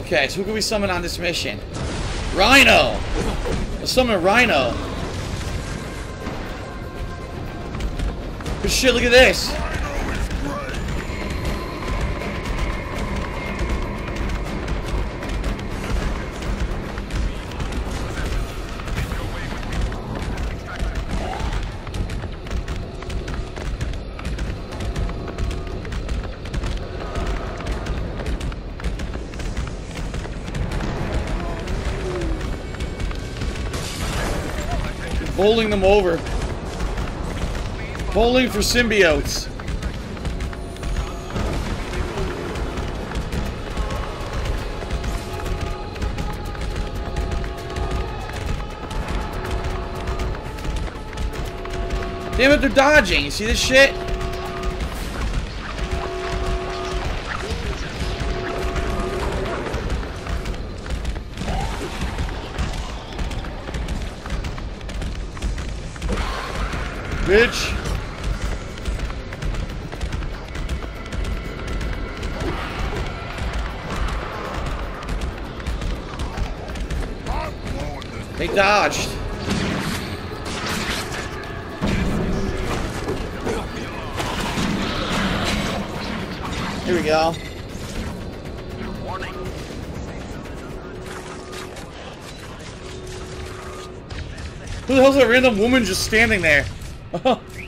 Okay, so who can we summon on this mission? Rhino! Let's summon Rhino. Good shit, look at this. Bowling them over. Bowling for symbiotes. Damn it, they're dodging. You see this shit? Bitch. They dodged. Here we go. Who the hell's that random woman just standing there?